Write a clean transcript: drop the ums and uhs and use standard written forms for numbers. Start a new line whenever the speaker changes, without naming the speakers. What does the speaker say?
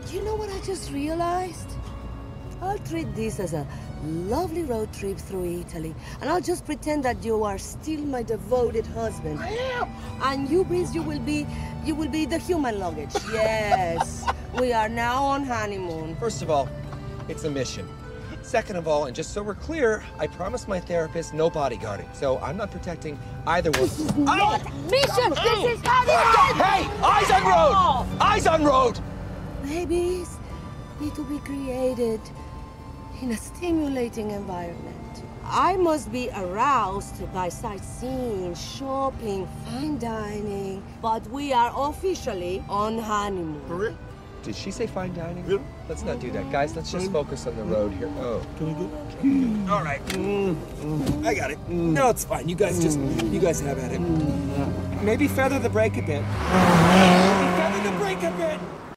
You know what I just realized? I'll treat this as a lovely road trip through Italy, and I'll just pretend that you are still my devoted husband.
I am.
And you, Breeze, you will be the human luggage. Yes, we are now on honeymoon.
First of all, it's a mission. Second of all, and just so we're clear, I promised my therapist no bodyguarding, so I'm not protecting either one.
This is not mission. This is honeymoon.
Hey, eyes on road! Eyes on road!
Babies need to be created in a stimulating environment. I must be aroused by sightseeing, shopping, fine dining, but we are officially on honeymoon.
For real?
Did she say fine dining?
Yeah.
Let's not do that. Guys, let's just focus on the road here. Oh.
Can we go?
All right. I got it. No, it's fine. You guys have at it. Maybe feather the brake a bit. Maybe feather the brake a bit.